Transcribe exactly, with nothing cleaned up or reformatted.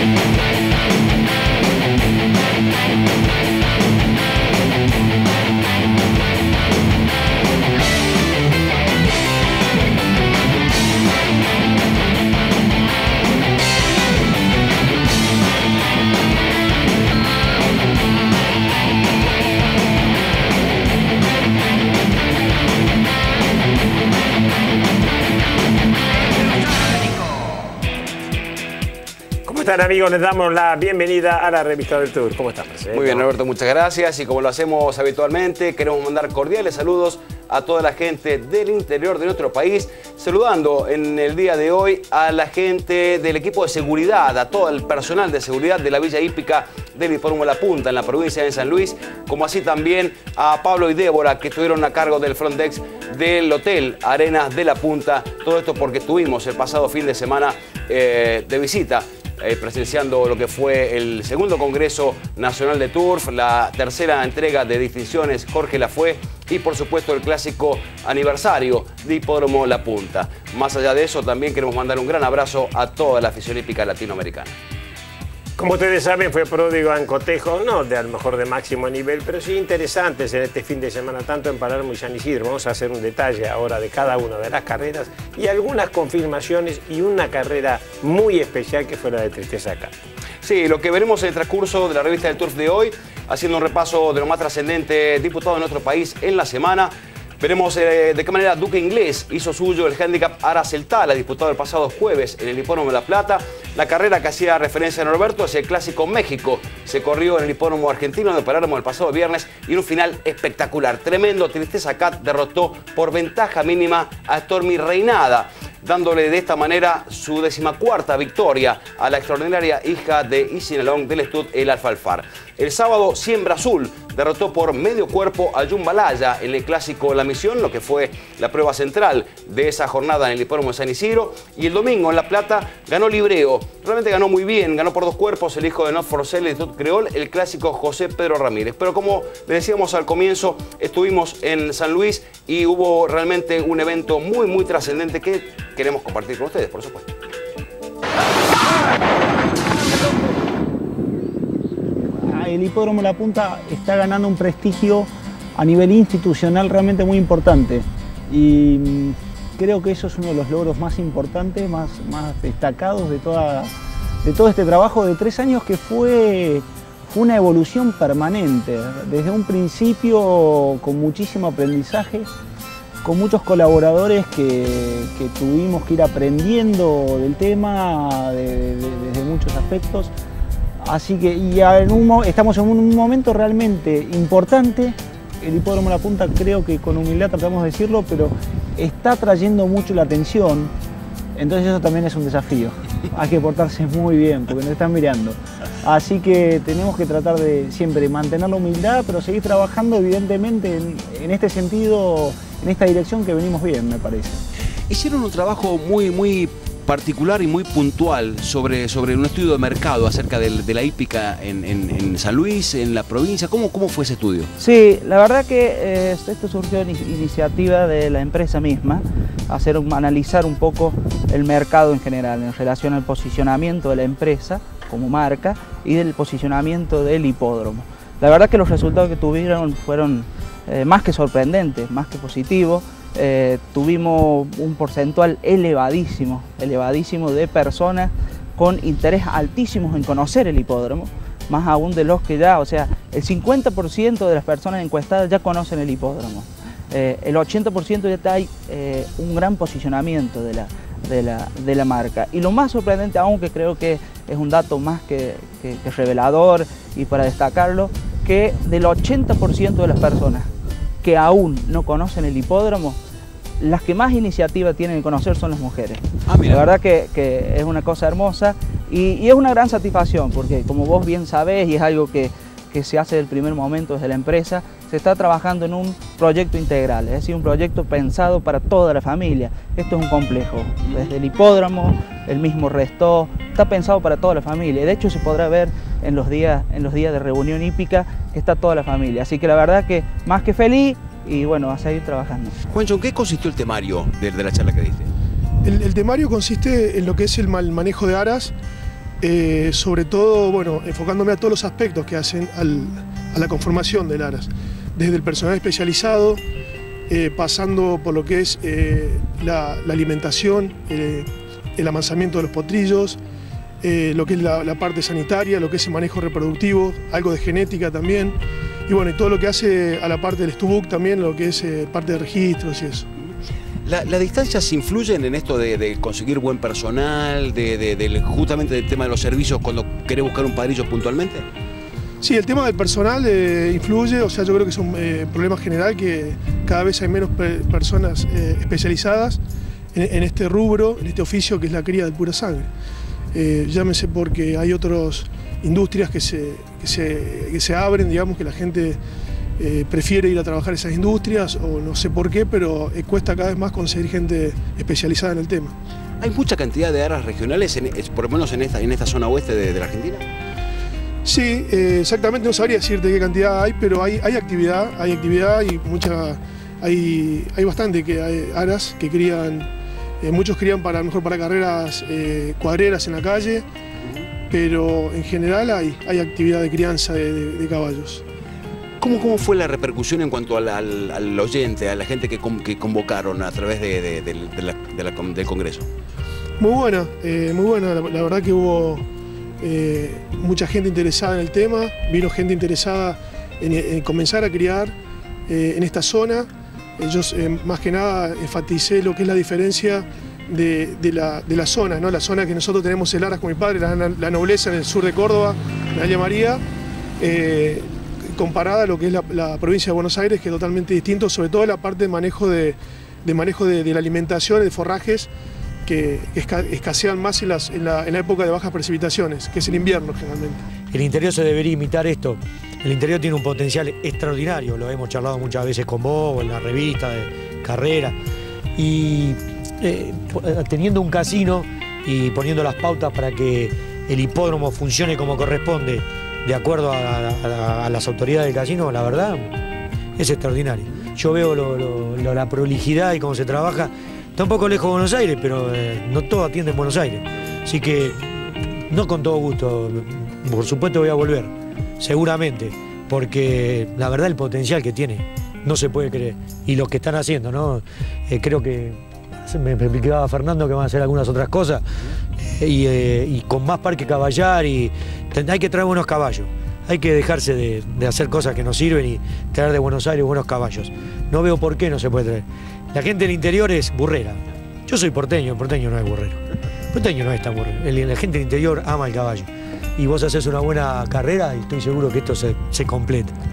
¿Cómo están, amigos? Les damos la bienvenida a la revista del Tour. ¿Cómo están, Marcelo? Muy bien, Roberto, muchas gracias. Y como lo hacemos habitualmente, queremos mandar cordiales saludos a toda la gente del interior de nuestro país, saludando en el día de hoy a la gente del equipo de seguridad, a todo el personal de seguridad de la Villa Hípica del Hipódromo La Punta en la provincia de San Luis, como así también a Pablo y Débora, que estuvieron a cargo del front desk del Hotel Arenas de La Punta. Todo esto porque estuvimos el pasado fin de semana eh, de visita, Eh, presenciando lo que fue el segundo Congreso Nacional de Turf, la tercera entrega de distinciones Jorge Lafue y por supuesto el clásico aniversario de Hipódromo La Punta. Más allá de eso, también queremos mandar un gran abrazo a toda la afición hípica latinoamericana. Como ustedes saben, fue pródigo en cotejos, no de a lo mejor de máximo nivel, pero sí interesantes en este fin de semana, tanto en Palermo y San Isidro. Vamos a hacer un detalle ahora de cada una de las carreras y algunas confirmaciones y una carrera muy especial que fue la de Tristeza Cat. Sí, lo que veremos en el transcurso de la revista del Turf de hoy, haciendo un repaso de lo más trascendente diputado de nuestro país en la semana. Veremos eh, de qué manera Duque Inglés hizo suyo el handicap Aras El Tala, disputado el pasado jueves en el Hipódromo de La Plata. La carrera que hacía referencia a Norberto es el Clásico México. Se corrió en el Hipódromo Argentino de Palermo el pasado viernes y en un final espectacular. Tremendo. Tristeza Cat derrotó por ventaja mínima a Stormy Reinada, dándole de esta manera su decimacuarta victoria a la extraordinaria hija de Isinalong del Estud, el Alfalfar. El sábado, Siembra Azul derrotó por medio cuerpo a Yumbalaya en el clásico La Misión, lo que fue la prueba central de esa jornada en el Hipódromo de San Isidro. Y el domingo en La Plata ganó Libreo. Realmente ganó muy bien, ganó por dos cuerpos el hijo de Not For Sale, el Estud Creol, el clásico José Pedro Ramírez. Pero como le decíamos al comienzo, estuvimos en San Luis y hubo realmente un evento muy, muy trascendente que queremos compartir con ustedes, por supuesto. El Hipódromo La Punta está ganando un prestigio a nivel institucional realmente muy importante y creo que eso es uno de los logros más importantes, más, más destacados de, toda, de todo este trabajo de tres años que fue, fue una evolución permanente, desde un principio con muchísimo aprendizaje, con muchos colaboradores que, que tuvimos que ir aprendiendo del tema de, de, desde muchos aspectos. Así que y en un, estamos en un momento realmente importante. El Hipódromo La Punta, creo que con humildad tratamos de decirlo, pero está trayendo mucho la atención. Entonces eso también es un desafío. Hay que portarse muy bien porque nos están mirando. Así que tenemos que tratar de siempre mantener la humildad, pero seguir trabajando evidentemente en, en este sentido, en esta dirección que venimos bien, me parece. Hicieron un trabajo muy, muy particular y muy puntual sobre, sobre un estudio de mercado acerca de, de la hípica en, en, en San Luis, en la provincia. ¿Cómo, cómo fue ese estudio? Sí, la verdad que eh, esto surgió en iniciativa de la empresa misma, hacer un, analizar un poco el mercado en general en relación al posicionamiento de la empresa como marca y del posicionamiento del hipódromo. La verdad que los resultados que tuvieron fueron eh, más que sorprendentes, más que positivos. Eh, tuvimos un porcentual elevadísimo, elevadísimo de personas con interés altísimos en conocer el hipódromo, más aún de los que ya, o sea, el cincuenta por ciento de las personas encuestadas ya conocen el hipódromo, eh, el ochenta por ciento ya hay eh, un gran posicionamiento de la, de, la, de la marca. Y lo más sorprendente, aunque creo que es un dato más que, que, que revelador y para destacarlo, que del ochenta por ciento de las personas que aún no conocen el hipódromo, las que más iniciativa tienen de conocer son las mujeres. Ah, la verdad que, que es una cosa hermosa y, y es una gran satisfacción porque como vos bien sabés y es algo que, que se hace desde el primer momento desde la empresa, se está trabajando en un proyecto integral, es decir, un proyecto pensado para toda la familia. Esto es un complejo, desde el hipódromo, el mismo resto, está pensado para toda la familia. De hecho se podrá ver en los días, en los días de reunión hípica que está toda la familia. Así que la verdad que más que feliz y bueno, a seguir trabajando. Juancho, ¿en qué consistió el temario de, de la charla que diste? El, el temario consiste en lo que es el mal manejo de aras eh, sobre todo, bueno, enfocándome a todos los aspectos que hacen al, a la conformación del aras, desde el personal especializado, eh, pasando por lo que es eh, la, la alimentación, eh, el amansamiento de los potrillos, eh, lo que es la, la parte sanitaria, lo que es el manejo reproductivo, algo de genética también, y bueno, y todo lo que hace a la parte del Stubuk también, lo que es eh, parte de registros y eso. La, ¿Las distancias influyen en esto de, de conseguir buen personal, de, de, de, justamente del tema de los servicios cuando querés buscar un padrillo puntualmente? Sí, el tema del personal eh, influye, o sea, yo creo que es un eh, problema general que cada vez hay menos pe personas eh, especializadas en, en este rubro, en este oficio que es la cría de pura sangre. Eh, llámese porque hay otras industrias que se, que se, que se abren, digamos, que la gente eh, prefiere ir a trabajar en esas industrias, o no sé por qué, pero eh, cuesta cada vez más conseguir gente especializada en el tema. ¿Hay mucha cantidad de aras regionales, en, por lo menos en esta, en esta zona oeste de, de la Argentina? Sí, eh, exactamente no sabría decirte qué cantidad hay, pero hay, hay actividad, hay actividad y mucha, hay, hay bastante que hay aras que crían, eh, muchos crían para, a lo mejor para carreras eh, cuadreras en la calle, pero en general hay, hay actividad de crianza de, de, de caballos. ¿Cómo, ¿Cómo fue la repercusión en cuanto al, al, al oyente, a la gente que, con, que convocaron a través de, de, de, de la, de la, del Congreso? Muy buena, eh, muy buena, la, la verdad que hubo eh, mucha gente interesada en el tema, vino gente interesada en, en comenzar a criar eh, en esta zona. Eh, yo eh, más que nada enfaticé lo que es la diferencia de, de, la, de la zona, ¿no? La zona que nosotros tenemos el Aras con mi padre, la, la nobleza en el sur de Córdoba, la Villa María, eh, comparada a lo que es la, la provincia de Buenos Aires, que es totalmente distinto, sobre todo la parte de manejo de, de, manejo de, de la alimentación, de forrajes, que escasean más en, las, en, la, en la época de bajas precipitaciones, que es el invierno generalmente. El interior se debería imitar esto. El interior tiene un potencial extraordinario, lo hemos charlado muchas veces con vos, en la revista de carrera. Y eh, teniendo un casino y poniendo las pautas para que el hipódromo funcione como corresponde, de acuerdo a, a, a las autoridades del casino, la verdad es extraordinario. Yo veo lo, lo, lo, la prolijidad y cómo se trabaja. Está un poco lejos de Buenos Aires, pero eh, no todo atiende en Buenos Aires. Así que, no con todo gusto, por supuesto voy a volver, seguramente, porque la verdad el potencial que tiene no se puede creer. Y lo que están haciendo, ¿no? Eh, creo que me explicaba Fernando que van a hacer algunas otras cosas, eh, y, eh, y con más parque caballar, y hay que traer buenos caballos. Hay que dejarse de, de hacer cosas que no sirven y traer de Buenos Aires buenos caballos. No veo por qué no se puede traer. La gente del interior es burrera. Yo soy porteño, el porteño no es burrero. El porteño no es tan burrero. El, la gente del interior ama el caballo. Y vos haces una buena carrera y estoy seguro que esto se, se completa.